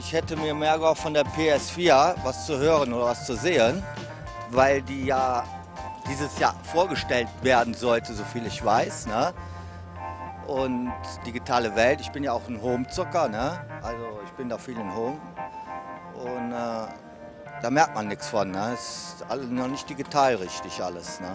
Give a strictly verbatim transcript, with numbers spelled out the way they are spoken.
ich hätte mir mehr gehofft von der P S vier was zu hören oder was zu sehen, weil die ja dieses Jahr vorgestellt werden sollte, so viel ich weiß. Ne? Und digitale Welt, ich bin ja auch ein Home-Zocker, ne? Also ich bin da viel in Home. Und äh, da merkt man nichts von. Ne? Ist alles noch nicht digital richtig alles. Ne?